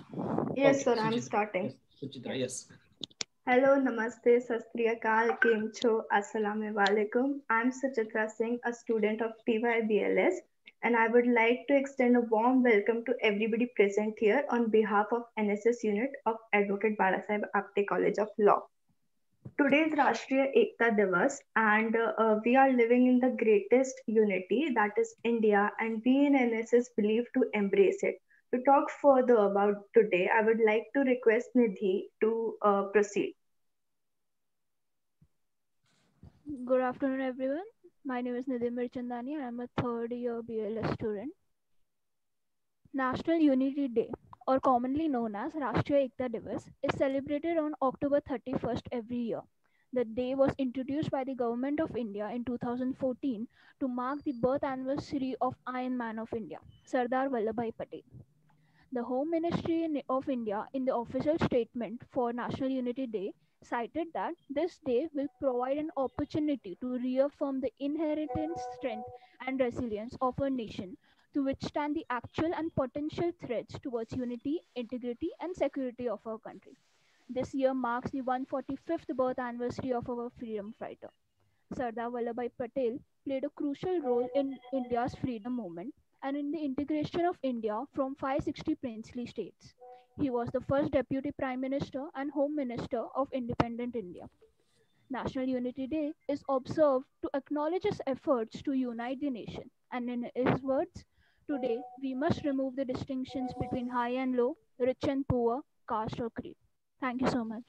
Yes, Okay, sir, I'm Suchitra. starting. Suchitra, yes. Hello, Namaste, Sat Sri Akal, Kem Cho, Assalamu Alaikum. I'm Suchitra Singh, a student of TYBLS, and I would like to extend a warm welcome to everybody present here on behalf of NSS unit of Advocate Balasaheb Apte College of Law. Today is Rashtriya Ekta Divas, and we are living in the greatest unity, that is India, and we in NSS believe to embrace it. To talk further about today, I would like to request Nidhi to proceed. Good afternoon, everyone. My name is Nidhi Mirchandani and I'm a third year BLS student. National Unity Day, or commonly known as Rashtriya Ekta Divas, is celebrated on October 31st every year. The day was introduced by the Government of India in 2014 to mark the birth anniversary of Iron Man of India, Sardar Vallabhbhai Patel. The Home Ministry of India, in the official statement for National Unity Day, cited that this day will provide an opportunity to reaffirm the inherent strength and resilience of our nation to withstand the actual and potential threats towards unity, integrity, and security of our country. This year marks the 145th birth anniversary of our freedom fighter. Sardar Vallabhbhai Patel played a crucial role in India's freedom movement and in the integration of India from 560 princely states. He was the first Deputy Prime Minister and Home Minister of independent India. National Unity Day is observed to acknowledge his efforts to unite the nation. And in his words, today we must remove the distinctions between high and low, rich and poor, caste or creed. Thank you so much.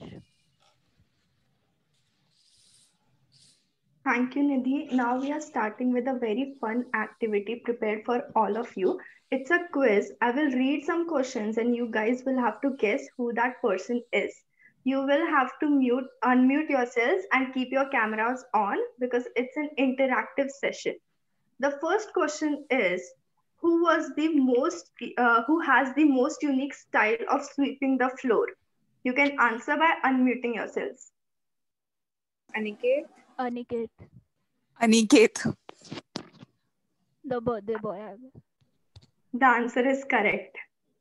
Thank you, Nidhi. Now we are starting with a very fun activity prepared for all of you. It's a quiz. I will read some questions and you guys will have to guess who that person is. You will have to unmute yourselves and keep your cameras on because it's an interactive session. The first question is who has the most unique style of sweeping the floor? You can answer by unmuting yourselves. Aniket. Aniket, Aniket. the birthday boy. I guess. The answer is correct.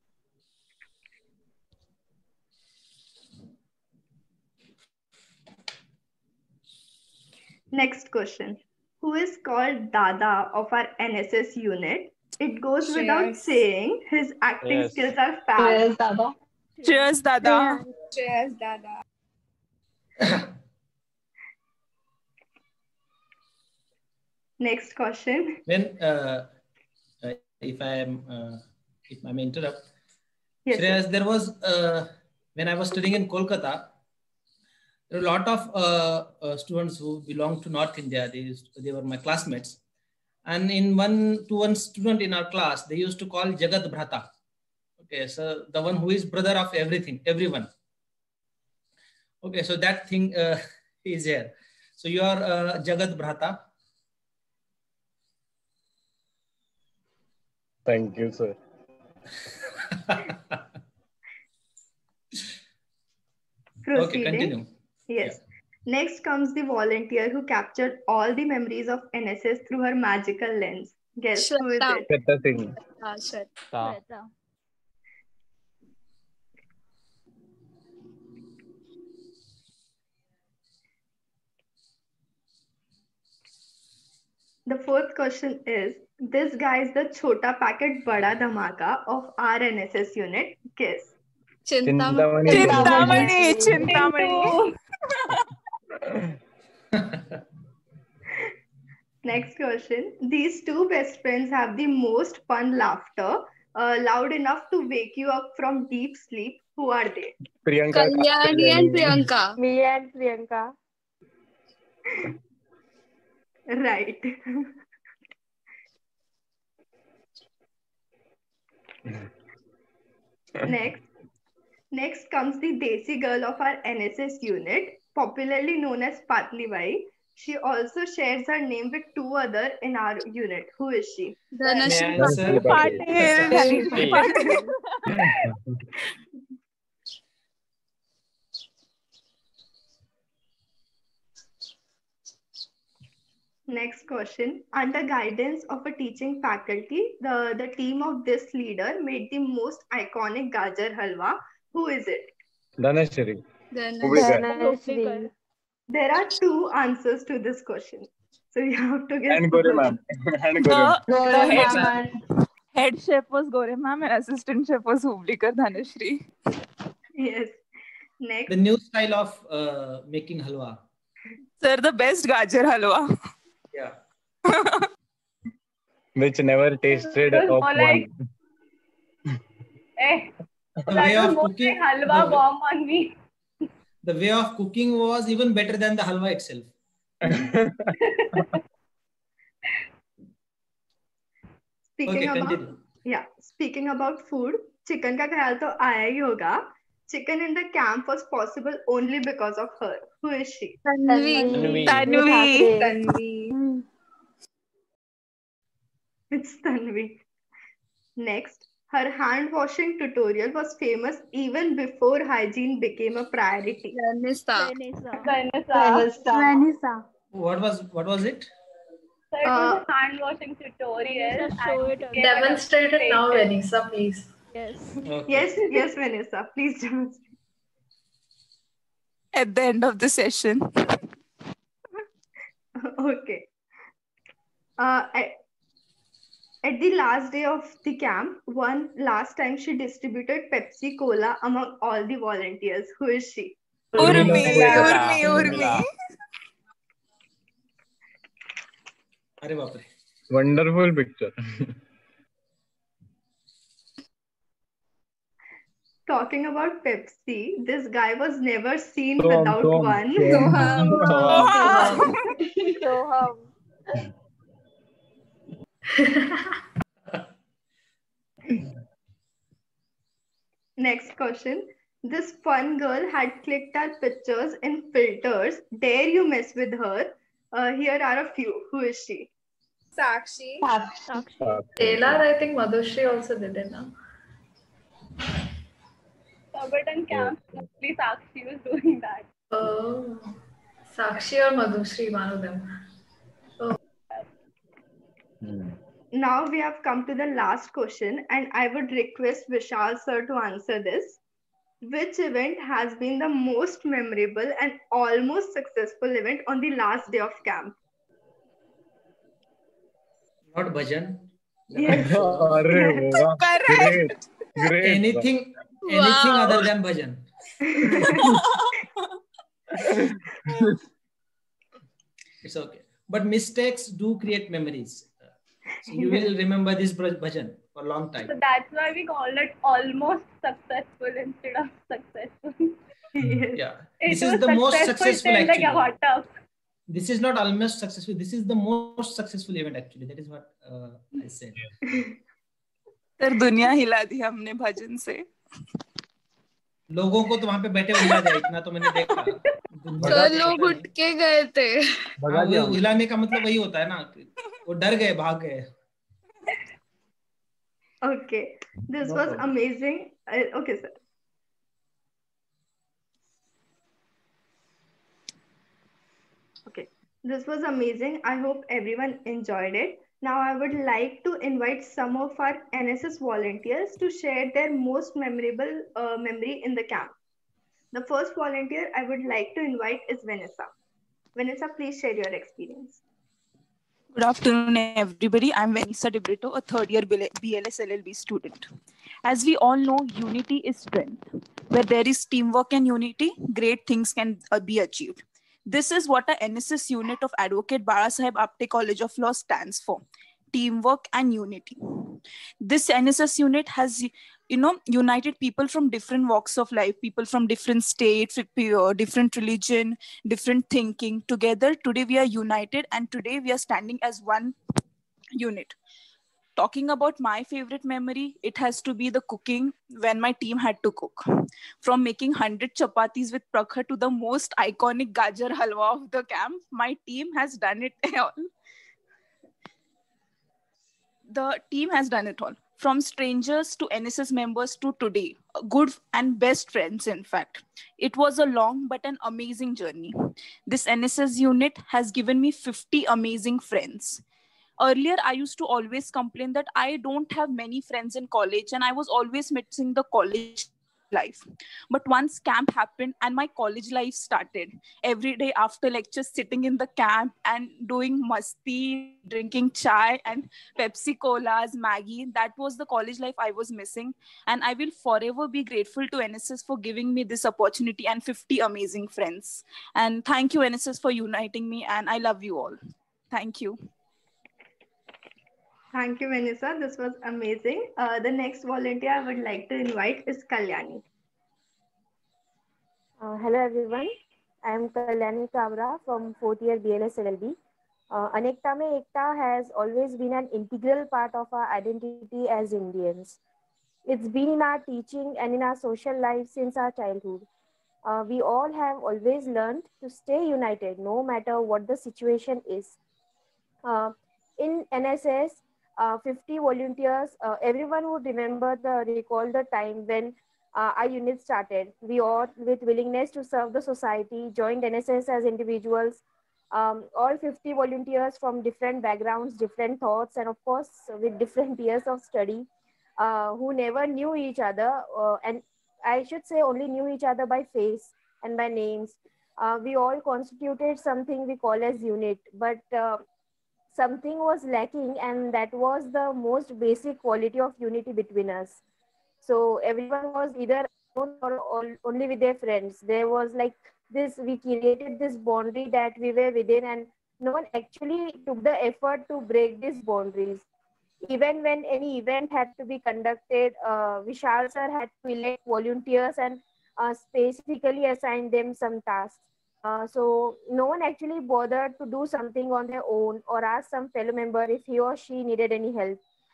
Next question. Who is called Dada of our NSS unit? It goes without Shreyas. saying, his acting Yes. skills are fab. Cheers, Dada. Cheers, Dada. Shreyas Dada. Next question. When if I may interrupt, Yes, sir. Shreyas, there was when I was studying in Kolkata, there were a lot of students who belonged to North India. They were my classmates, and one student in our class, they used to call Jagat Bhrata. Okay, so the one who is brother of everyone. Okay, so that thing is here. So you are Jagat Bhrata. Thank you, sir. Proceeding. Okay, continue. Yes. Next comes the volunteer who captured all the memories of NSS through her magical lens. Guess who is Shweta. it? Shweta Singh. Shweta. Shweta. The fourth question is, this guy is the Chota Packet Bada Dhamaka of our NSS unit. Guess. Chintamani. Chintamani. Chintamani. Next question. These two best friends have the most fun laughter, loud enough to wake you up from deep sleep. Who are they? Priyanka. Kalyani and Priyanka. Me and Priyanka. Right. Next comes the Desi girl of our NSS unit, popularly known as Patli Bai. She also shares her name with two other in our unit. Who is she? Dhanashri. May I answer? Patil. Patil. Next question. Under guidance of a teaching faculty, the team of this leader made the most iconic Gajar Halwa. Who is it? Dhanashri. Then Dhanashri. There are two answers to this question. So you have to guess. And Gore ma'am. And Gore The ma'am. head chef was Gore ma'am and assistant chef was Hublikar Dhanashri. Yes. Next. The new style of making halwa. Sir, the best gajar halwa. Yeah. Which never tasted It was of more like- one. The way of cooking. halwa bomb on me. The way of cooking was even better than the halwa itself. Speaking about food, chicken का ख्याल तो आया ही होगा. Chicken in the camp was possible only because of her. Who is she? Tanvi. Tanvi. It's Tanvi. Next, her hand washing tutorial was famous even before hygiene became a priority. Vanessa. Vanessa. What was it? So it was a hand washing tutorial. Vanessa, show and it again. Demonstrate it now, Vanessa, please. Yes. Okay. Yes, Vanessa. Please demonstrate. At the end of the session. Okay. At the last day of the camp, last time she distributed Pepsi Cola among all the volunteers. Who is she? Urmi. अरे बाप रे. Wonderful picture. Talking about Pepsi, this guy was never seen Soham, without Soham, one. Next question. This fun girl had clicked our pictures in filters. Dare you mess with her? Here are a few. Who is she? Sakshi. Taylor, I think Madhushri also did it now. Surbiton camp, mostly Sakshi was doing that. Oh, Sakshi or Madhushri, one of them. Now we have come to the last question, and I would request Vishal sir to answer this. Which event has been the most memorable and almost successful event on the last day of camp? Not bhajan. Yes. Arre, wow. Correct. Great. Anything Wow. other than bhajan. It's okay. But mistakes do create memories. So you will remember this bhajan for a long time. So that's why we called it almost successful instead of successful. Yes. Yeah. It This was is the most successful till like a actually. hot tub. This is not almost successful. This is the most successful event actually. That is what I said. Sir दुनिया हिला दी हमने भजन से. लोगों को तो वहां पे बैठे हिला दिया, इतना तो मैंने देखा. सर लोग उठ के गए थे. हाँ, वो हिलाने का मतलब वही होता है ना, वो डर गए, भाग गए. Okay. This No was problem. amazing. Okay, sir. Okay. This was amazing. I hope everyone enjoyed it. Now I would like to invite some of our NSS volunteers to share their most memorable memory in the camp. The first volunteer I would like to invite is Vanessa. Vanessa, please share your experience. Good afternoon, everybody. I'm Vanessa De Brito, a third year BLS LLB student. As we all know, unity is strength. Where there is teamwork and unity, great things can be achieved. This is what a NSS unit of Advocate Balasaheb Apte College of Law stands for: teamwork and unity. This NSS unit has, united people from different walks of life, people from different states, different religion, different thinking. Together, today we are united, and today we are standing as one unit. Talking about my favorite memory, it has to be the cooking when my team had to cook. From making 100 chapatis with prakhar to the most iconic gajar halwa of the camp, my team has done it all. The team has done it all. from strangers to NSS members to today, good and best friends, in fact. It was a long but an amazing journey. This NSS unit has given me 50 amazing friends. Earlier, I used to always complain that I don't have many friends in college and I was always missing the college life. But once camp happened and my college life started, every day after lectures, sitting in the camp and doing masti, drinking chai and Pepsi Colas, Maggie, that was the college life I was missing. And I will forever be grateful to NSS for giving me this opportunity and 50 amazing friends. And thank you, NSS, for uniting me. And I love you all. Thank you. Thank you, Vanessa. This was amazing. The next volunteer I would like to invite is Kalyani. Hello everyone, I am Kalyani Kabra from 4th year BLS LLB. Anekta Mein Ekta has always been an integral part of our identity as Indians. It's been in our teaching and in our social life since our childhood. We all have always learned to stay united no matter what the situation is. In NSS, 50 volunteers, everyone would recall the time when our unit started. We all, with willingness to serve the society, joined NSS as individuals. All 50 volunteers from different backgrounds, different thoughts, and of course, with different years of study, who never knew each other. And I should say only knew each other by face and by names. We all constituted something we call as unit, but something was lacking, and that was the most basic quality of unity between us. So everyone was either alone or only with their friends. There was like this, we created this boundary that we were within, and no one actually took the effort to break these boundaries. Even when any event had to be conducted, Vishal sir had to elect volunteers and specifically assign them some tasks. So no one actually bothered to do something on their own or ask some fellow member if he or she needed any help.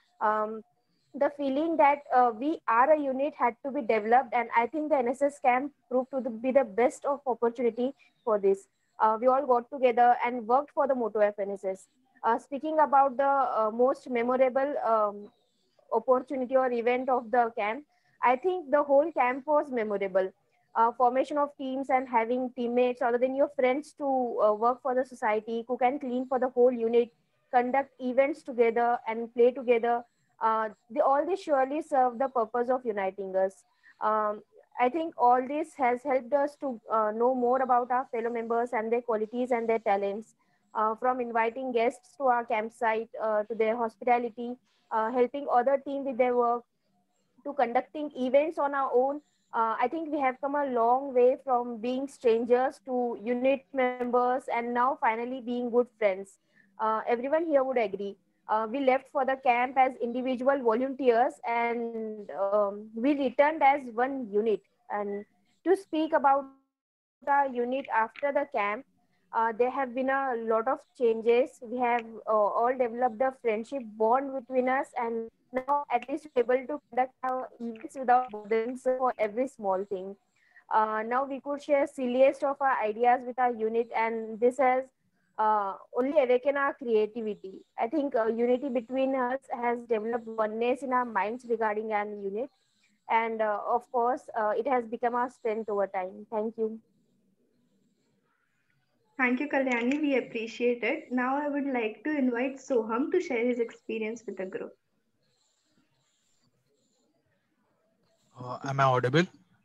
The feeling that we are a unit had to be developed, and I think the NSS camp proved to be the best of opportunity for this. We all got together and worked for the motto of NSS. Speaking about the most memorable opportunity or event of the camp, I think the whole camp was memorable. Formation of teams and having teammates other than your friends to work for the society, cook and clean for the whole unit, conduct events together and play together. All this surely serve the purpose of uniting us. I think all this has helped us to know more about our fellow members and their qualities and their talents. From inviting guests to our campsite, to their hospitality, helping other team with their work, to conducting events on our own. I think we have come a long way from being strangers to unit members and now finally being good friends. Everyone here would agree. We left for the camp as individual volunteers, and we returned as one unit. And to speak about our unit after the camp, there have been a lot of changes. We have all developed a friendship bond between us, and now at least we're able to conduct our events without bothering sir for every small thing. Now we could share silliest of our ideas with our unit, and this has only awakened our creativity. I think unity between us has developed oneness in our minds regarding an unit, and of course, it has become our strength over time. Thank you. Thank you, Kalyani. We appreciate it. Now I would like to invite Soham to share his experience with the group. Am I audible?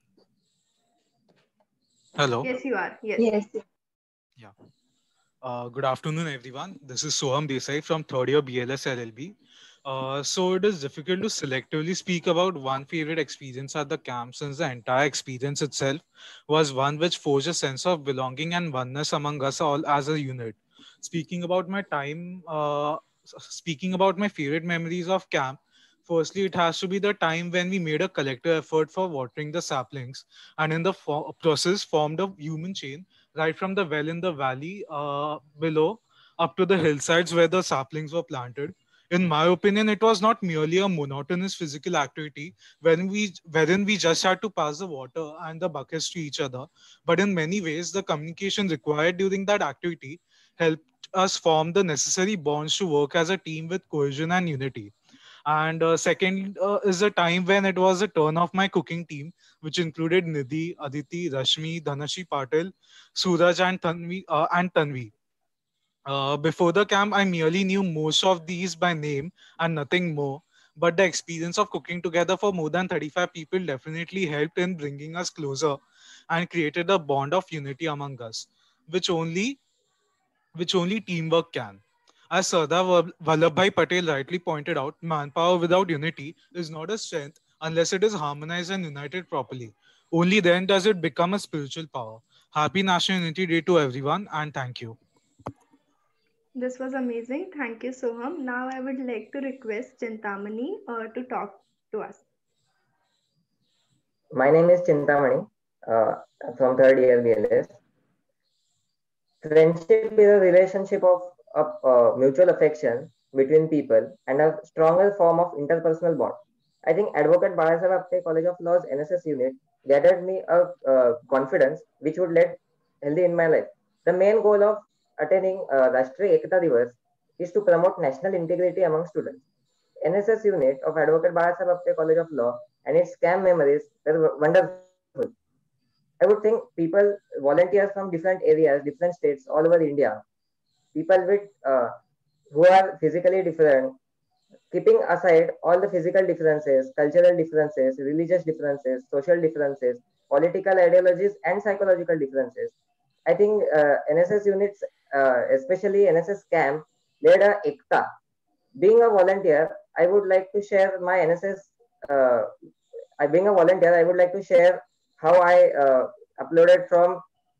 Hello. Yes, you are. Yes. Yeah. Good afternoon, everyone. This is Soham Desai from third year BLS LLB. So it is difficult to selectively speak about one favorite experience at the camp, since the entire experience itself was one which forged a sense of belonging and oneness among us all as a unit. Speaking about my time, speaking about my favorite memories of camp, firstly, it has to be the time when we made a collective effort for watering the saplings, and in the process formed a human chain right from the well in the valley below up to the hillsides where the saplings were planted. In my opinion, it was not merely a monotonous physical activity wherein we just had to pass the water and the buckets to each other, but in many ways, the communication required during that activity helped us form the necessary bonds to work as a team with cohesion and unity. And second is the time when it was the turn of my cooking team, which included Nidhi, Aditi, Rashmi, Dhanashi Patil, Suraj, and Tanvi. Before the camp, I merely knew most of these by name and nothing more. But the experience of cooking together for more than 35 people definitely helped in bringing us closer and created a bond of unity among us, which only teamwork can. As Sardar Vallabhbhai Patel rightly pointed out, manpower without unity is not a strength unless it is harmonized and united properly. Only then does it become a spiritual power. Happy National Unity Day to everyone, and thank you. This was amazing. Thank you, Soham. Now I would like to request Chintamani to talk to us. My name is Chintamani from third year BLS. Friendship is a relationship of mutual affection between people and a stronger form of interpersonal bond. I think Advocate Balasaheb Apte College of Law's NSS unit gathered me a confidence which would lead healthy in my life. The main goal of attending Rashtriya Ekata Divas is to promote national integrity among students. NSS unit of Advocate Balasaheb Apte College of Law and its camp memories were wonderful. I would think people, volunteers from different areas, different states all over India, people with who are physically different, keeping aside all the physical differences, cultural differences, religious differences, social differences, political ideologies, and psychological differences. I think NSS units, especially NSS camp, led a ekta. Being a volunteer, I would like to share my NSS. Being a volunteer, I would like to share how I uploaded from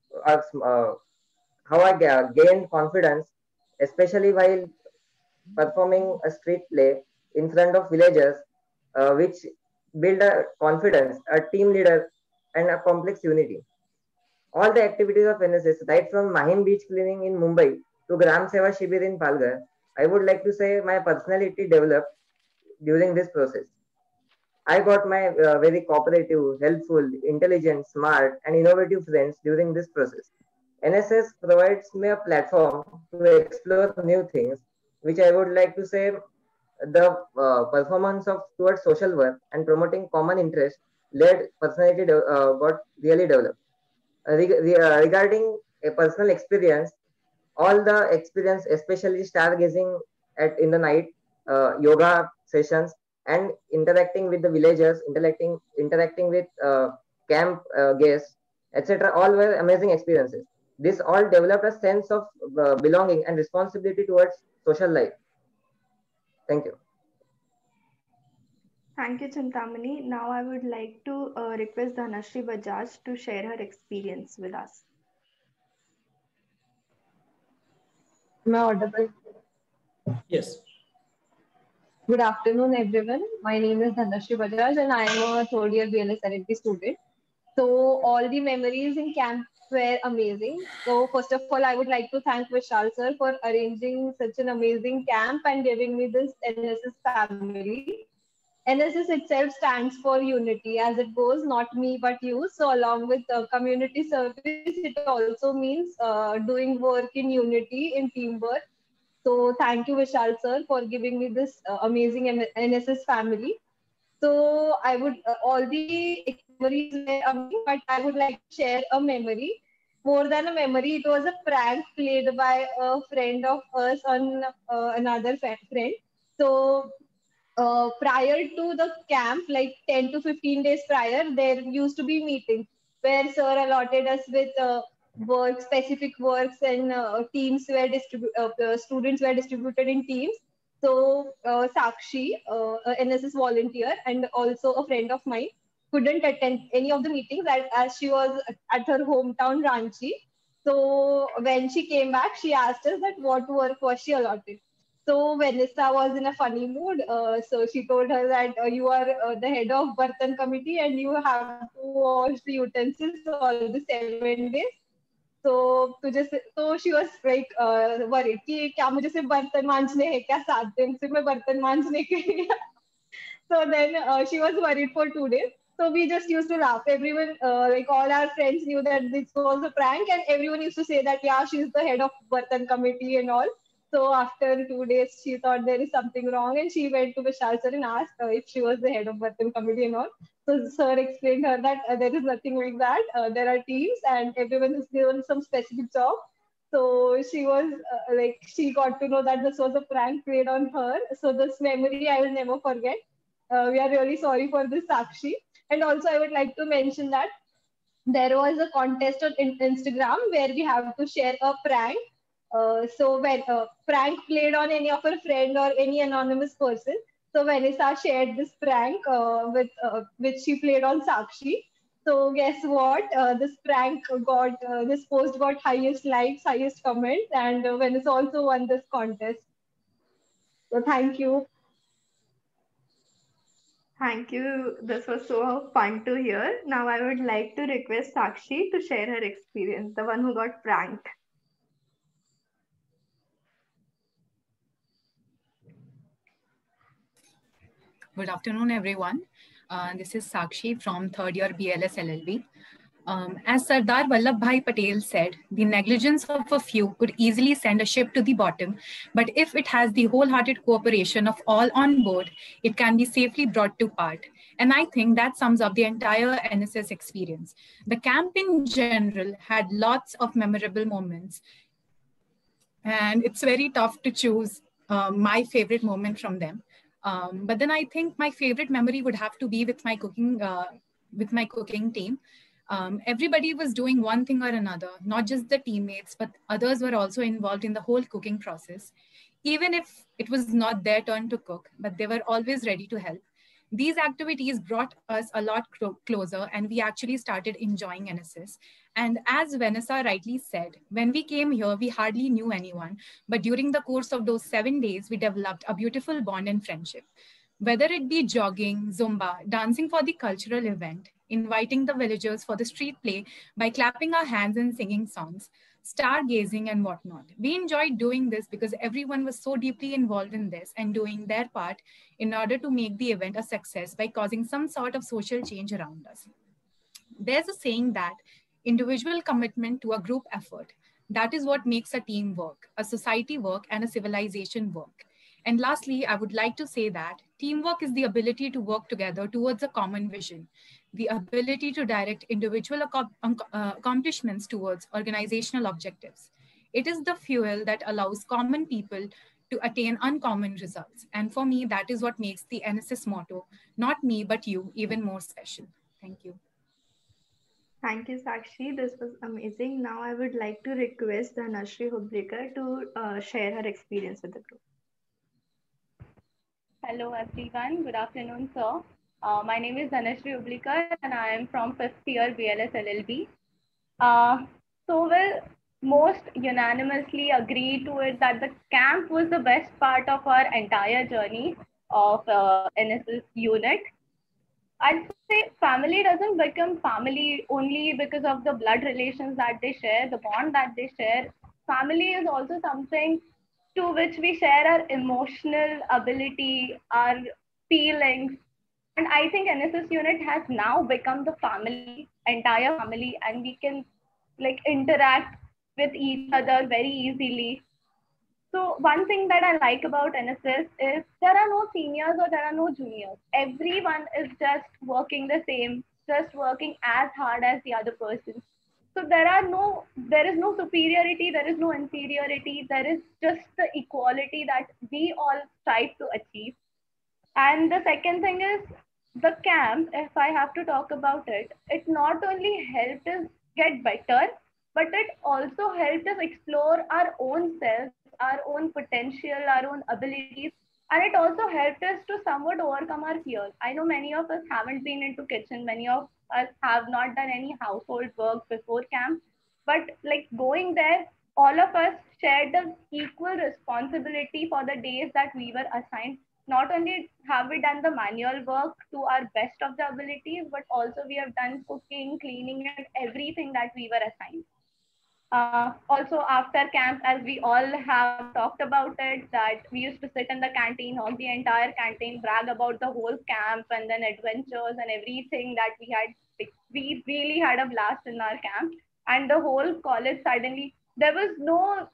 how I gained confidence, especially while performing a street play in front of villagers, which build a confidence, a team leader, and a complex unity. All the activities of NSS, right from Mahim beach cleaning in Mumbai to Gram Seva Shibir in Palghar, I would like to say my personality developed during this process. I got my very cooperative, helpful, intelligent, smart, and innovative friends during this process. NSS provides me a platform to explore new things, which I would like to say the performance of towards social work and promoting common interest led personality got really developed. Regarding a personal experience, all the experience, especially stargazing at in the night, yoga sessions, and interacting with the villagers, interacting with camp guests, etc. All were amazing experiences. This all developed a sense of belonging and responsibility towards social life. Thank you. Thank you, Chintamani. Now I would like to request Dhanashri Bajaj to share her experience with us. Am I audible? Yes. Good afternoon, everyone. My name is Dhanashri Bajaj and I am a third year BLS LLB student. So all the memories in camp were amazing. So first of all, I would like to thank Vishal sir for arranging such an amazing camp and giving me this NSS family. NSS itself stands for unity, as it goes, not me but you. So along with community service, it also means doing work in unity, in teamwork. So thank you, Vishal sir, for giving me this amazing NSS family. So I would, all the memories were amazing, but I would like to share a memory. More than a memory, it was a prank played by a friend of us on another friend. So prior to the camp, like 10 to 15 days prior, there used to be meetings where sir allotted us with work, specific works, and teams were students were distributed in teams. So Sakshi, NSS volunteer, and also a friend of mine, couldn't attend any of the meetings as she was at her hometown Ranchi. So when she came back, she asked us that what work was she allotted. So Vanessa was in a funny mood. So she told her that you are the head of Bartan committee and you have to wash the utensils all the 7 days. So she was like worried कि क्या मुझे सिर्फ बर्तन मांजने हैं क्या 7 दिन सिर्फ मैं बर्तन मांजने के लिए. So then she was worried for 2 days. So we just used to laugh. Everyone, like all our friends knew that this was a prank, and everyone used to say that yeah, she's the head of Bartan committee and all. So after 2 days, she thought there is something wrong, and she went to Vishal sir and asked if she was the head of Bartan committee and all. So sir explained her that there is nothing like that. There are teams, and everyone is given some specific job. So she was like, she got to know that this was a prank played on her. So this memory I will never forget. We are really sorry for this, Sakshi. And also, I would like to mention that there was a contest on Instagram where we have to share a prank. So when prank played on any of her friend or any anonymous person, so Vanessa shared this prank with which she played on Sakshi. So guess what? This prank got this post got highest likes, highest comments, and Vanessa also won this contest. So thank you. Thank you. This was so fun to hear. Now I would like to request Sakshi to share her experience, the one who got pranked. Good afternoon, everyone. This is Sakshi from third year BLS LLB. As Sardar Vallabhbhai Patel said, the negligence of a few could easily send a ship to the bottom, but if it has the wholehearted cooperation of all on board, it can be safely brought to part. And I think that sums up the entire NSS experience. The camp in general had lots of memorable moments, and it's very tough to choose my favorite moment from them. But then I think my favorite memory would have to be with my cooking team. Everybody was doing one thing or another, not just the teammates, but others were also involved in the whole cooking process. Even if it was not their turn to cook, but they were always ready to help. These activities brought us a lot closer, and we actually started enjoying NSS. And as Vanessa rightly said, when we came here, we hardly knew anyone. But during the course of those 7 days, we developed a beautiful bond and friendship. Whether it be jogging, Zumba, dancing for the cultural event, inviting the villagers for the street play by clapping our hands and singing songs, stargazing and whatnot. We enjoyed doing this because everyone was so deeply involved in this and doing their part in order to make the event a success by causing some sort of social change around us. There's a saying that individual commitment to a group effort, that is what makes a team work, a society work, and a civilization work. And lastly, I would like to say that teamwork is the ability to work together towards a common vision, the ability to direct individual accomplishments towards organizational objectives. It is the fuel that allows common people to attain uncommon results. And for me, that is what makes the NSS motto, not me, but you, even more special. Thank you. Thank you, Sakshi. This was amazing. Now I would like to request Dhanashri Hublikar to share her experience with the group. Hello, everyone. Good afternoon, sir. My name is Dhanashri Hublikar, and I am from 5th year BLS LLB. So we'll most unanimously agree to it that the camp was the best part of our entire journey of NSS unit. I'd say family doesn't become family only because of the blood relations that they share, the bond that they share. Family is also something to which we share our emotional ability, our feelings. And I think NSS unit has now become the family, entire family, and we can like interact with each other very easily. So one thing that I like about NSS is there are no seniors or there are no juniors. Everyone is just working the same, just working as hard as the other person. So there is no superiority, there is no inferiority, there is just the equality that we all strive to achieve. And the second thing is the camp, if I have to talk about it, it not only helped us get better, but it also helped us explore our own selves, our own potential, our own abilities. And it also helped us to somewhat overcome our fears. I know many of us haven't been into kitchen, many of us have not done any household work before camp, but like going there, all of us shared the equal responsibility for the days that we were assigned. Not only have we done the manual work to our best of the ability, but also we have done cooking, cleaning, and everything that we were assigned. Also after camp, as we all have talked about it, that we used to sit in the canteen, hog the entire canteen, brag about the whole camp and then adventures and everything that we had. We really had a blast in our camp, and the whole college suddenly, there was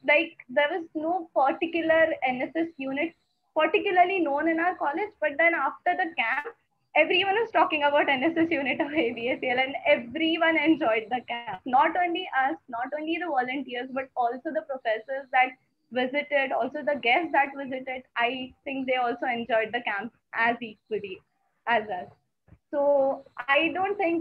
like there was no particular NSS unit particularly known in our college, but then after the camp, everyone was talking about NSS unit of ABSL and everyone enjoyed the camp. Not only us, not only the volunteers, but also the professors that visited, also the guests that visited. I think they also enjoyed the camp as equally as us. So I don't think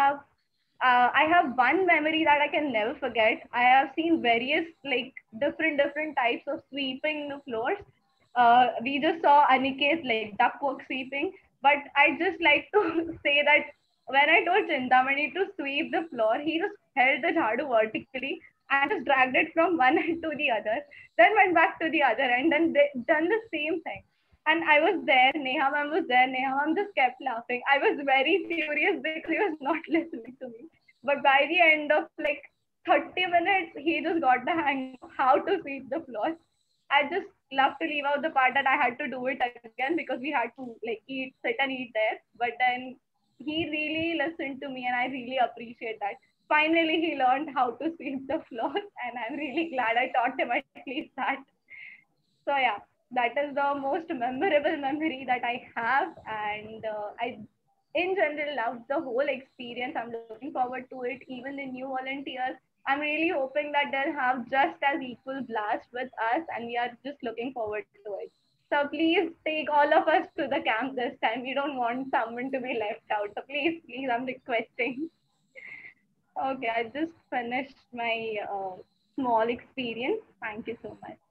I have one memory that I can never forget. I have seen various like different types of sweeping the floors. We just saw Aniket like duckwork sweeping, but I just like to say that when I told Chintamani to sweep the floor, he just held the jhadu vertically and just dragged it from one end to the other, then went back to the other end, and they done the same thing. And I was there, Neha ma'am was there, Neha ma'am just kept laughing. I was very furious because he was not listening to me. But by the end of like 30 minutes, he just got the hang of how to sweep the floor. I just love to leave out the part that I had to do it again because we had to like sit and eat there. But then he really listened to me and I really appreciate that. Finally, he learned how to sweep the floor and I'm really glad I taught him at least that. So yeah, that is the most memorable memory that I have, and I in general love the whole experience. I'm looking forward to it. Even the new volunteers, I'm really hoping that they'll have just as equal blast with us, and we are just looking forward to it. So please take all of us to the camp this time. We don't want someone to be left out. So please, I'm requesting. Okay, I just finished my small experience. Thank you so much.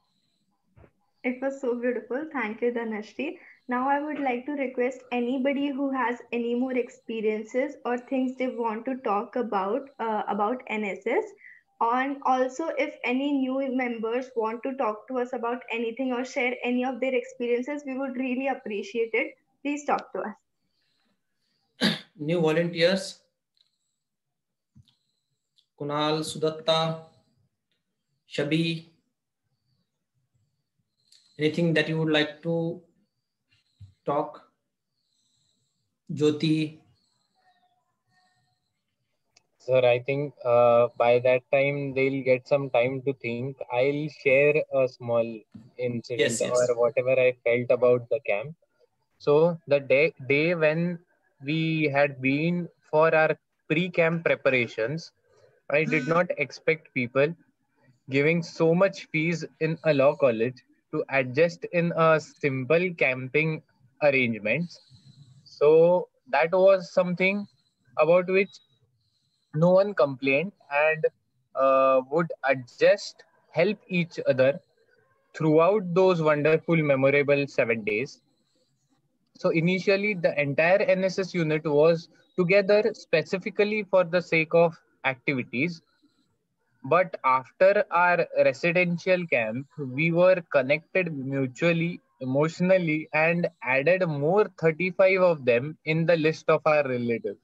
It was so beautiful. Thank you, Dhanashri. Now I would like to request anybody who has any more experiences or things they want to talk about NSS. And also, if any new members want to talk to us about anything or share any of their experiences, we would really appreciate it. Please talk to us. New volunteers, Kunal, Sudatta, Shabi. Anything that you would like to talk? Jyoti? Sir, I think by that time they'll get some time to think. I'll share a small incident or whatever I felt about the camp. So the day when we had been for our pre-camp preparations, I did not expect people giving so much fees in a law college to adjust in a simple camping arrangements. So that was something about which no one complained and would adjust, help each other throughout those wonderful, memorable 7 days. So initially, the entire NSS unit was together specifically for the sake of activities. But after our residential camp, we were connected mutually, emotionally, and added more 35 of them in the list of our relatives.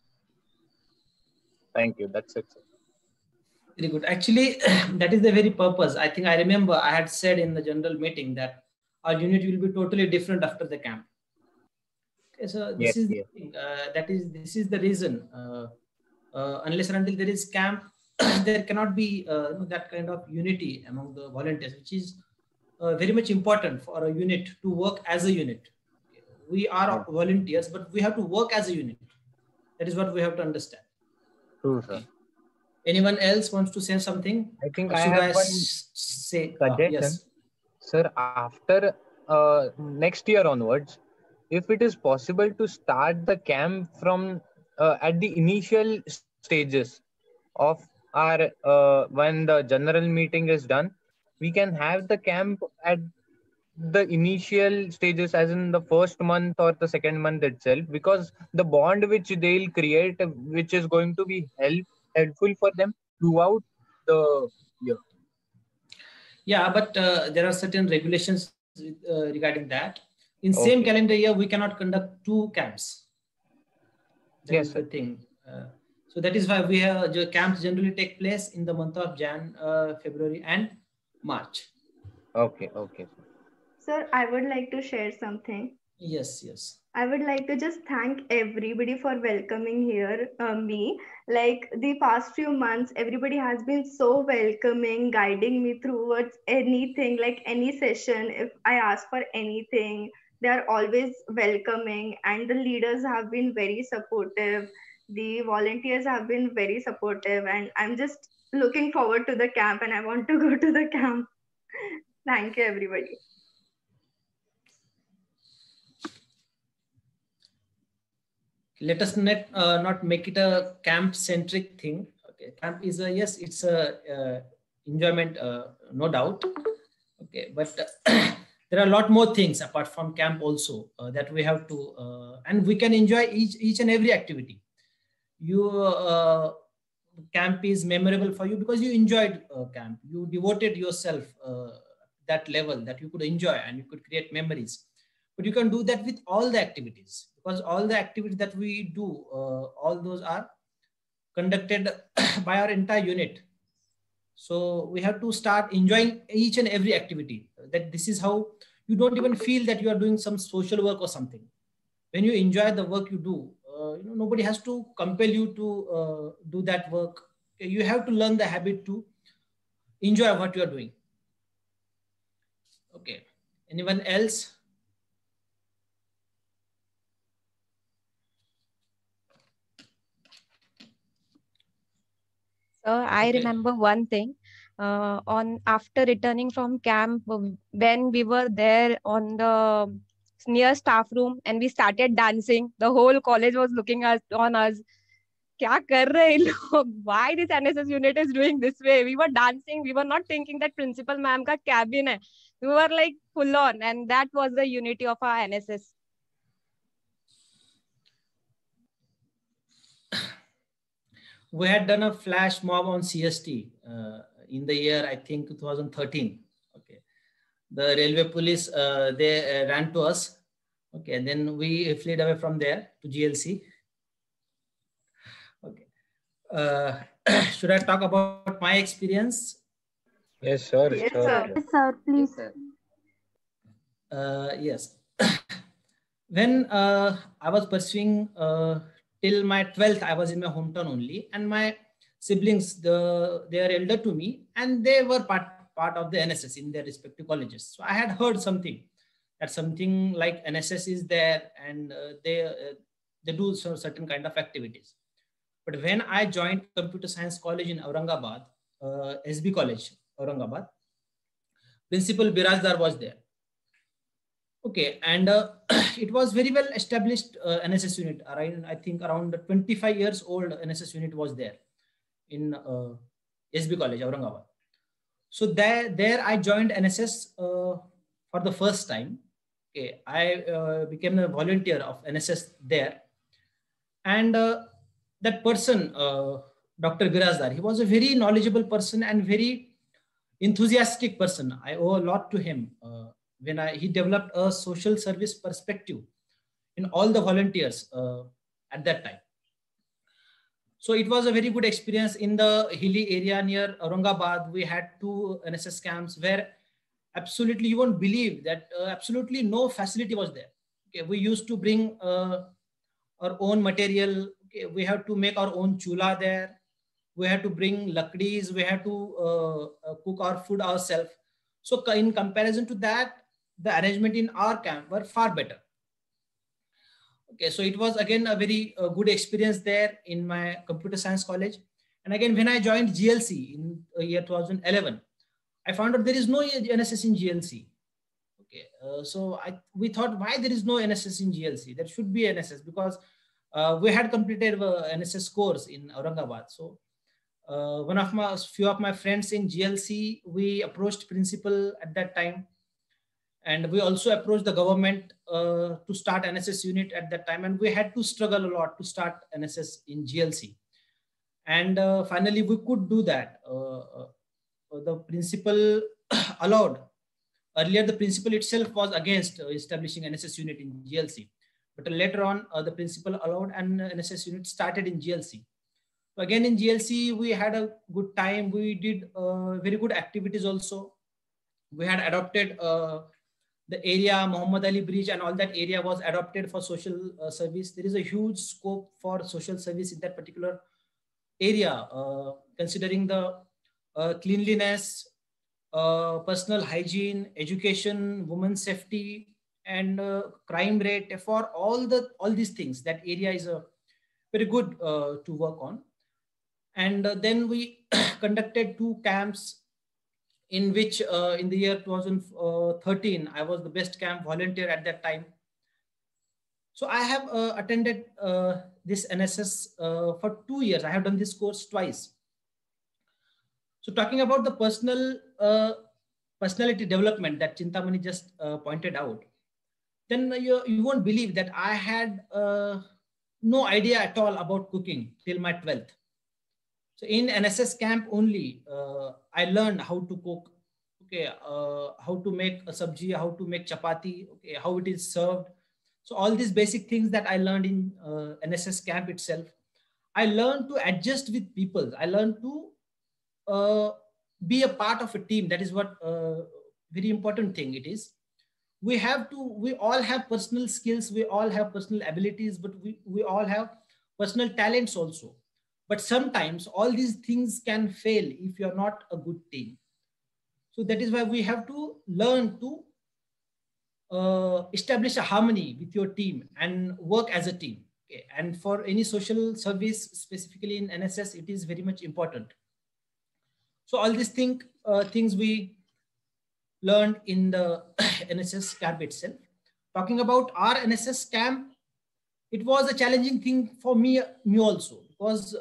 Thank you. That's it. Very good. Actually, that is the very purpose. I think I remember I had said in the general meeting that our unit will be totally different after the camp. Okay, so this is the thing. This is the reason. Unless and until there is camp, there cannot be that kind of unity among the volunteers, which is very much important for a unit to work as a unit. We are volunteers, but we have to work as a unit. That is what we have to understand. True, sir. Anyone else wants to say something? I think I have one suggestion. Yes. Sir, after next year onwards, if it is possible to start the camp from at the initial stages of our when the general meeting is done, we can have the camp at the initial stages, as in the first month or the second month itself, because the bond which they'll create, which is going to be helpful for them throughout the year. Yeah, but there are certain regulations regarding that. In same calendar year, we cannot conduct 2 camps. That is the thing. So that is why we have camps generally take place in the month of February and March. Okay. Sir, I would like to share something. Yes, yes. I would like to just thank everybody for welcoming here me. Like the past few months, everybody has been so welcoming, guiding me towards anything, like any session. If I ask for anything, they are always welcoming, and the leaders have been very supportive. The volunteers have been very supportive, and I'm just looking forward to the camp, and I want to go to the camp. Thank you, everybody. Let us not make it a camp centric thing. Okay, camp is a, yes, it's a enjoyment, no doubt. Okay, but there are a lot more things apart from camp also that we have to, and we can enjoy each and every activity. Camp is memorable for you because you enjoyed camp. You devoted yourself that level that you could enjoy and you could create memories. But you can do that with all the activities, because all the activities that we do, all those are conducted by our entire unit. So we have to start enjoying each and every activity. That this is how you don't even feel that you are doing some social work or something. When you enjoy the work you do, nobody has to compel you to do that work. You have to learn the habit to enjoy what you are doing. Okay. Anyone else? I remember one thing. On after returning from camp, when we were there on the near staff room and we started dancing, the whole college was looking on us. Kya kar rahe log? Why this NSS unit is doing this way? We were dancing. We were not thinking that principal ma'am ka cabin hai. We were like full on, and that was the unity of our NSS. We had done a flash mob on CST in the year, I think, 2013. Okay, the railway police, they ran to us. Okay, and then we fled away from there to GLC. Okay, should I talk about my experience? Yes, sir. Yes, sure. sir. Yes, sir, please. Yes. When I was pursuing till my 12th, I was in my hometown only, and my siblings, they are elder to me, and they were part of the NSS in their respective colleges. So I had heard something like NSS is there, and they do some certain kind of activities. But when I joined Computer Science College in Aurangabad, SB College, Aurangabad, Principal Birajdar was there. Okay, and it was very well established NSS unit. I think around 25 years old NSS unit was there in SB College, Aurangabad. So there I joined NSS for the first time. Okay, I became a volunteer of NSS there, and that person, Dr. Birajdar, he was a very knowledgeable person and very enthusiastic person. I owe a lot to him. When he developed a social service perspective in all the volunteers at that time. So it was a very good experience in the hilly area near Aurangabad. We had 2 NSS camps where absolutely you won't believe that absolutely no facility was there. Okay, we used to bring our own material. Okay, we have to make our own chula there. We had to bring lakdis. We had to cook our food ourselves. So in comparison to that, the arrangement in our camp were far better. Okay, so it was again a very good experience there in my computer science college. And again, when I joined GLC in year 2011, I found out there is no NSS in GLC. Okay, so we thought, why there is no NSS in GLC? There should be NSS, because we had completed NSS course in Aurangabad. So few of my friends in GLC, we approached principal at that time. And we also approached the government to start NSS unit at that time. And we had to struggle a lot to start NSS in GLC. And finally, we could do that. The principal allowed. Earlier, the principal itself was against establishing NSS unit in GLC. But later on, the principal allowed, and NSS unit started in GLC. So again, in GLC, we had a good time. We did very good activities also. We had adopted the area, Muhammad Ali Bridge and all that area was adopted for social service. There is a huge scope for social service in that particular area, considering the cleanliness, personal hygiene, education, women's safety, and crime rate. For all these things, that area is a very good to work on. And then we conducted 2 camps in which in the year 2013, I was the best camp volunteer at that time. So I have attended this NSS for 2 years. I have done this course twice. So talking about the personality development that Chintamani just pointed out, then you won't believe that I had no idea at all about cooking till my 12th. So in NSS camp only, I learned how to cook, okay, how to make a sabji, how to make chapati, okay, how it is served. So all these basic things that I learned in NSS camp itself. I learned to adjust with people. I learned to be a part of a team. That is what very important thing it is. We all have personal skills, we all have personal abilities, but we all have personal talents also. But sometimes all these things can fail if you're not a good team. So that is why we have to learn to establish a harmony with your team and work as a team. Okay. And for any social service, specifically in NSS, it is very much important. So all these things we learned in the NSS camp itself. Talking about our NSS camp, it was a challenging thing for me also, because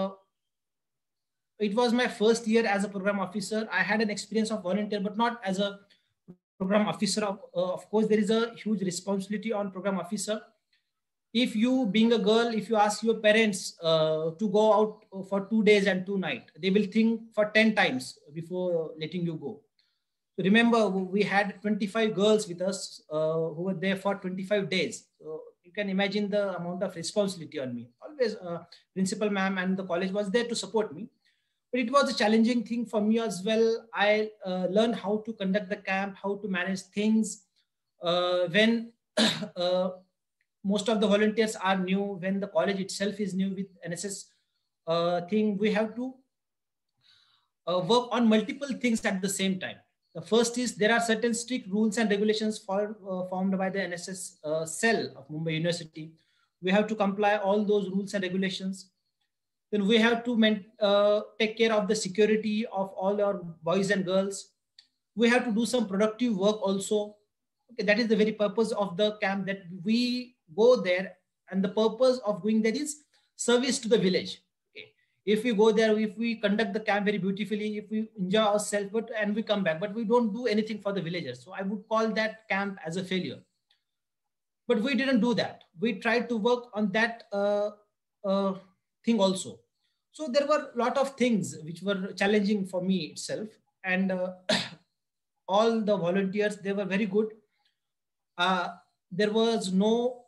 it was my first year as a program officer. I had an experience of volunteer, but not as a program officer. Of course, there is a huge responsibility on program officer. If you, being a girl, if you ask your parents to go out for 2 days and 2 nights, they will think for 10 times before letting you go. So remember, we had 25 girls with us who were there for 25 days. So you can imagine the amount of responsibility on me. Always principal ma'am and the college was there to support me. But it was a challenging thing for me as well. I learned how to conduct the camp, how to manage things when most of the volunteers are new, when the college itself is new with NSS thing. We have to work on multiple things at the same time. The first is there are certain strict rules and regulations formed by the NSS cell of Mumbai University. We have to comply all those rules and regulations. Then we have to take care of the security of all our boys and girls. We have to do some productive work also. Okay, that is the very purpose of the camp, that we go there, and the purpose of going there is service to the village. Okay. If we go there, if we conduct the camp very beautifully, if we enjoy ourselves, and we come back, but we don't do anything for the villagers. So I would call that camp as a failure. But we didn't do that. We tried to work on that thing also. So there were a lot of things which were challenging for me itself, and all the volunteers, they were very good. There was no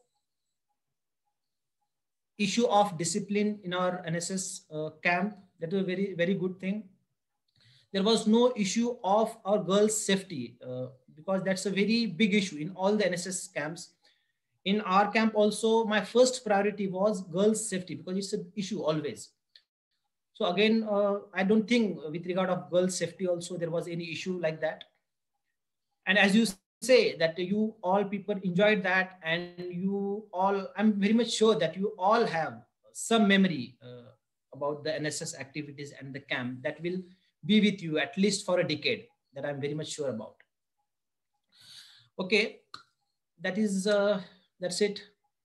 issue of discipline in our NSS camp. That was a very, very good thing. There was no issue of our girls' safety because that's a very big issue in all the NSS camps. In our camp also, my first priority was girls' safety because it's an issue always. So again, I don't think with regard of girls' safety also there was any issue like that. And as you say that you all people enjoyed that, and you all, I'm very much sure that you all have some memory about the NSS activities and the camp that will be with you at least for a decade, that I'm very much sure about. Okay, that's it.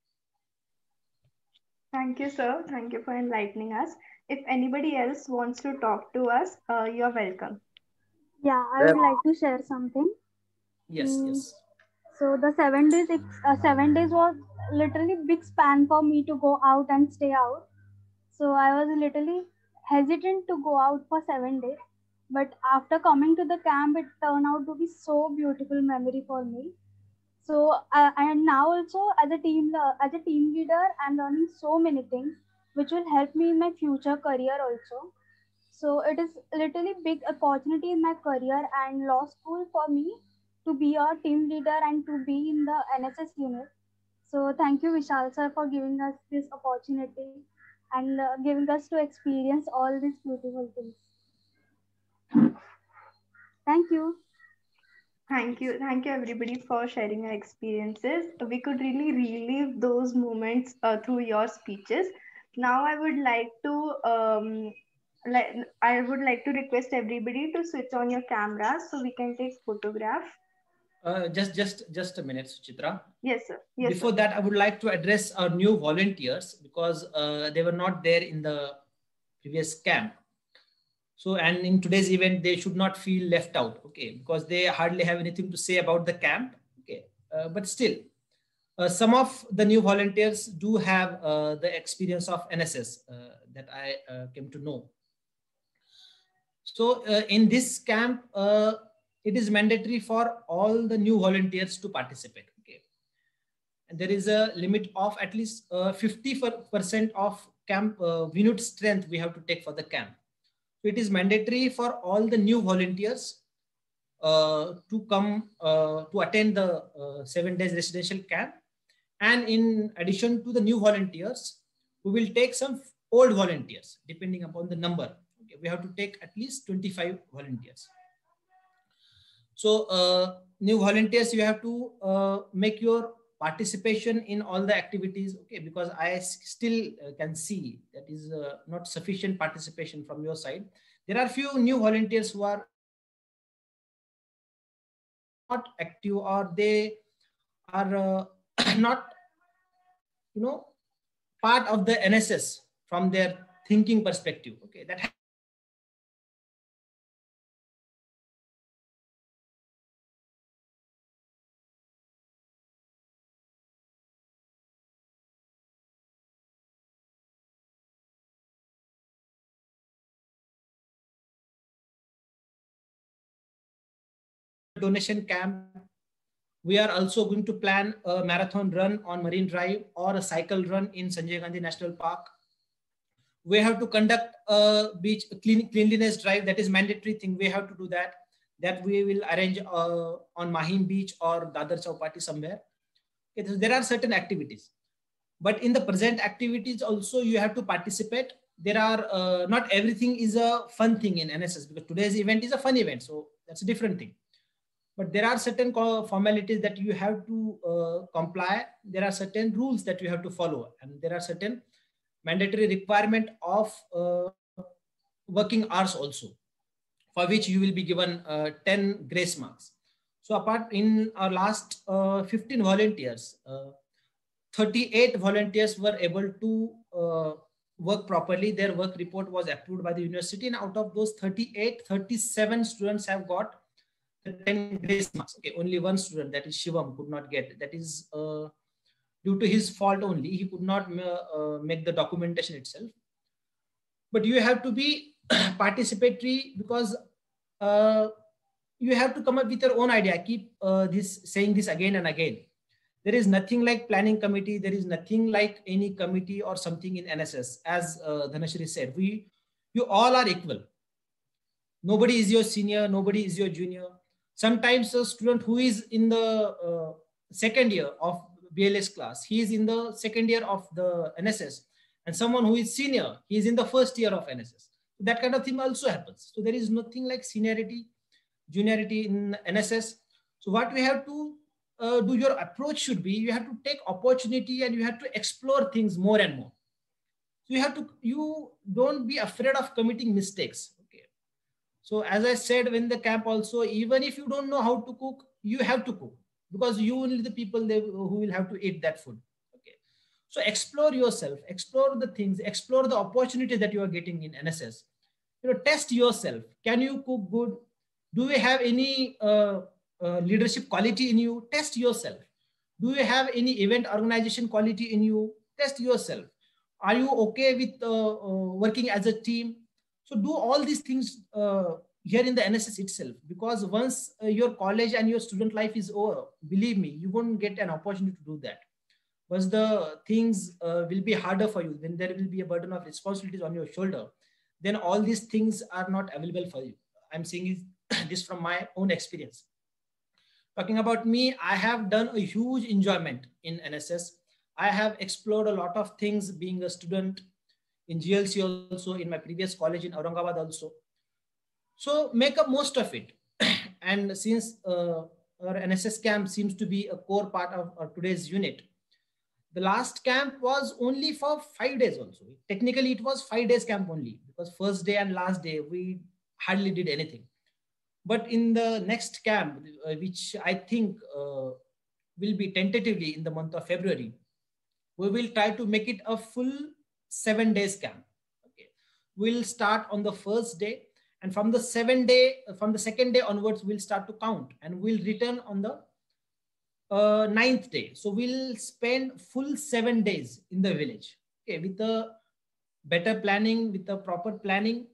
Thank you, sir. Thank you for enlightening us. If anybody else wants to talk to us, you're welcome. Yeah, I would like to share something. Yes, yes. So the 7 days, 7 days was literally big span for me to go out and stay out. So I was literally hesitant to go out for 7 days. But after coming to the camp, it turned out to be so beautiful memory for me. So and now also as a team leader, I'm learning so many things which will help me in my future career also. So it is literally big opportunity in my career, and law school for me to be a team leader and to be in the NSS unit. So thank you, Vishal sir, for giving us this opportunity and giving us to experience all these beautiful things. Thank you. Thank you. Thank you, everybody, for sharing your experiences. We could really relive those moments through your speeches. Now, I would like to request everybody to switch on your cameras so we can take photograph. Just a minute, Suchitra. Yes, sir. Yes, Before sir. that, I would like to address our new volunteers because they were not there in the previous camp. So, and in today's event, they should not feel left out, okay, because they hardly have anything to say about the camp, okay. But still, some of the new volunteers do have the experience of NSS that I came to know. So, in this camp, it is mandatory for all the new volunteers to participate, okay. And there is a limit of at least 50% of camp unit strength we have to take for the camp. So it is mandatory for all the new volunteers to come to attend the 7 days residential camp. And in addition to the new volunteers, we will take some old volunteers depending upon the number. Okay, we have to take at least 25 volunteers. So new volunteers, you have to make your participation in all the activities, okay, because I still can see that is not sufficient participation from your side. There are few new volunteers who are not active, or they are not, part of the NSS from their thinking perspective, okay. That donation camp. We are also going to plan a marathon run on Marine Drive or a cycle run in Sanjay Gandhi National Park. We have to conduct a beach cleanliness drive. That is mandatory thing. We have to do that. That we will arrange on Mahim Beach or Dadar Chowpatty somewhere. Okay, so there are certain activities. But in the present activities also you have to participate. There are, not everything is a fun thing in NSS, because today's event is a fun event. So that's a different thing. But there are certain formalities that you have to comply. There are certain rules that you have to follow. And there are certain mandatory requirement of working hours also, for which you will be given 10 grace marks. So apart in our last 15 volunteers, 38 volunteers were able to work properly. Their work report was approved by the university. And out of those 38, 37 students have got 10 grace marks. Okay, only one student, that is Shivam, could not get. That is due to his fault only. He could not make the documentation itself. But you have to be participatory, because you have to come up with your own idea. I keep saying this again and again. There is nothing like planning committee. There is nothing like any committee or something in NSS. As Dhanashri said, you all are equal. Nobody is your senior. Nobody is your junior. Sometimes a student who is in the second year of BLS class, he is in the second year of the NSS, and someone who is senior, he is in the first year of NSS. That kind of thing also happens. So there is nothing like seniority, juniority in NSS. So what we have to do, your approach should be, you have to take opportunity and you have to explore things more and more. So you don't be afraid of committing mistakes. So as I said in the camp also, even if you don't know how to cook, you have to cook, because you only the people who will have to eat that food. Okay. So explore yourself, explore the things, explore the opportunities that you are getting in NSS. Test yourself. Can you cook good? Do you have any leadership quality in you? Test yourself. Do you have any event organization quality in you? Test yourself. Are you okay with working as a team? So do all these things here in the NSS itself, because once your college and your student life is over, believe me, you won't get an opportunity to do that. Once the things will be harder for you, when there will be a burden of responsibilities on your shoulder, then all these things are not available for you. I'm saying this from my own experience. Talking about me, I have done a huge enjoyment in NSS. I have explored a lot of things being a student in GLC also, in my previous college in Aurangabad also. So make up most of it. And since our NSS camp seems to be a core part of our today's unit, the last camp was only for 5 days also. Technically, it was 5 days camp only, because first day and last day, we hardly did anything. But in the next camp, which I think will be tentatively in the month of February, we will try to make it a full 7 days camp. Okay. We'll start on the first day, and from the second day onwards, we'll start to count, and we'll return on the 9th day. So we'll spend full 7 days in the village, okay, with a better planning, with a proper planning.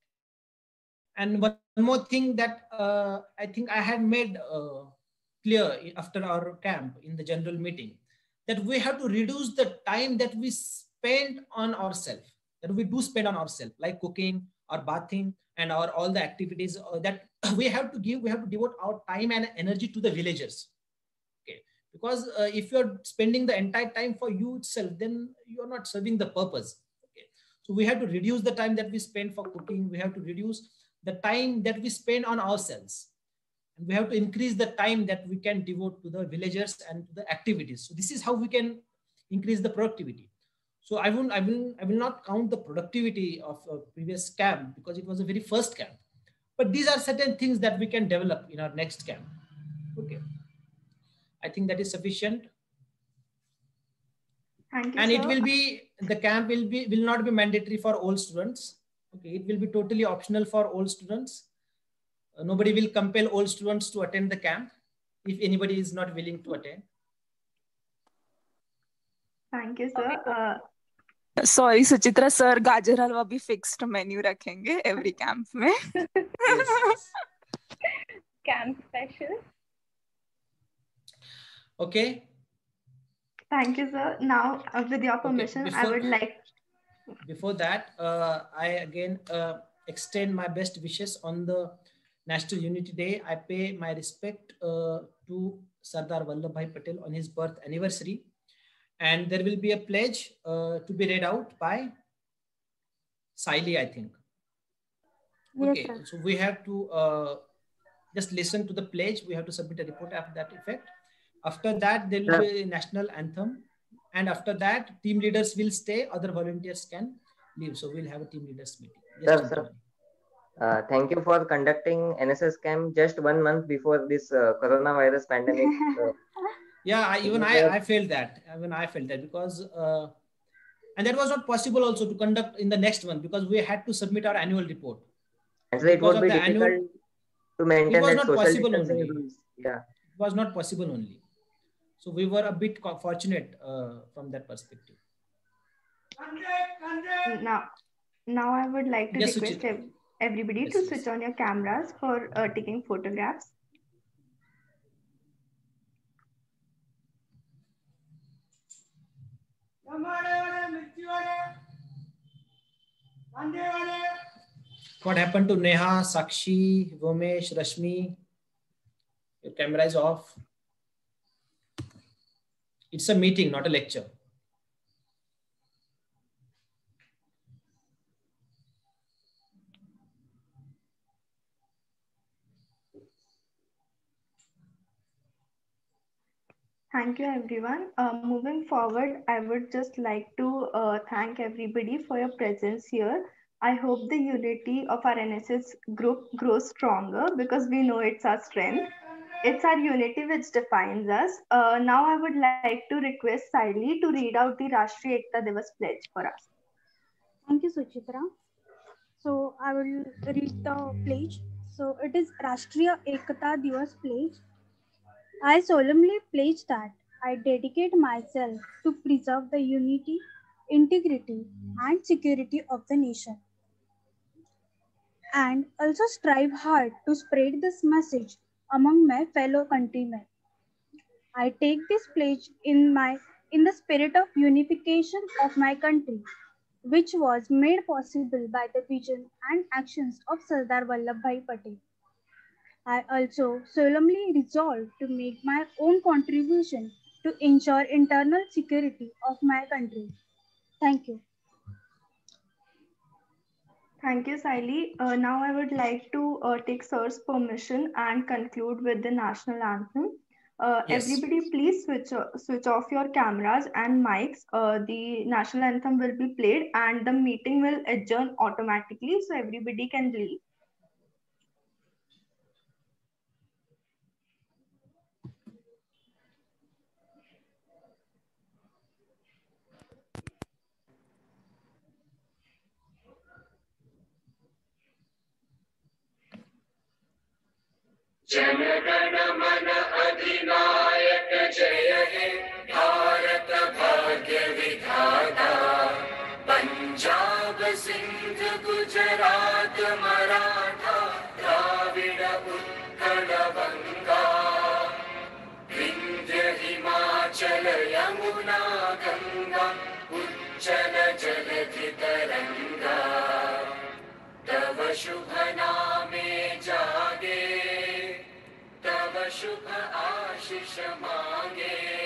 And one more thing that I think I had made clear after our camp in the general meeting, that we have to reduce the time that we spend on ourselves, like cooking or bathing and all the activities that we have to devote our time and energy to the villagers. Okay, because if you're spending the entire time for you itself, then you're not serving the purpose. Okay, so we have to reduce the time that we spend for cooking. We have to reduce the time that we spend on ourselves, and we have to increase the time that we can devote to the villagers and to the activities. So this is how we can increase the productivity. So I will not count the productivity of a previous camp, because it was the very first camp, but these are certain things that we can develop in our next camp. Okay, I think that is sufficient. Thank you, and sir. It will be, the camp will not be mandatory for all students. Okay, it will be totally optional for all students. Nobody will compel all students to attend the camp if anybody is not willing to attend. Thank you, sir. Sorry, Suchitra sir, गाजर हलवा भी fixed menu रखेंगे every camp में. Camp special. Okay. Thank you, sir. Now, with your permission, I would like. Before that, I again extend my best wishes on the National Unity Day. I pay my respect to Sardar Vallabhbhai Patel on his birth anniversary. And there will be a pledge to be read out by Saili, I think. Okay, yes, so we have to just listen to the pledge. We have to submit a report of that effect. After that, there will be a national anthem. And after that, team leaders will stay. Other volunteers can leave. So we'll have a team leaders meeting. Yes, sir. Thank you for conducting NSS camp just 1 month before this coronavirus pandemic. Yeah, I felt that. Even I felt that, because and that was not possible also to conduct in the next one, because we had to submit our annual report. And so it would be difficult to maintain that social distancing rules. Yeah, it was not possible only. So we were a bit fortunate from that perspective. Now I would like to request everybody to switch on your cameras for taking photographs. What happened to Neha, Sakshi, Gomesh, Rashmi? Your camera is off. It's a meeting, not a lecture. Thank you, everyone. Moving forward, I would just like to thank everybody for your presence here. I hope the unity of our NSS group grows stronger, because we know it's our strength. It's our unity which defines us. Now I would like to request Saili to read out the Rashtriya Ekta Divas pledge for us. Thank you, Suchitra. So I will read the pledge. So it is Rashtriya Ekta Divas pledge. I solemnly pledge that I dedicate myself to preserve the unity, integrity, and security of the nation, and also strive hard to spread this message among my fellow countrymen. I take this pledge in the spirit of unification of my country, which was made possible by the vision and actions of Sardar Vallabhbhai Patel. I also solemnly resolve to make my own contribution to ensure internal security of my country. Thank you. Thank you, Saili. Now I would like to take Sir's permission and conclude with the national anthem. Yes. Everybody, please switch off your cameras and mics. The national anthem will be played and the meeting will adjourn automatically, so everybody can leave. जनगण मन अधिनायक जय हे भारत भाग्य विधाता पंजाब सिंध गुजरात मराठा द्राविड़ उत्कल बंगा विंध्य हिमाचल यमुना गंगा उज्जल जलधि तरंगा तव शुभ नामे जागे तव शुभ आशीष मांगे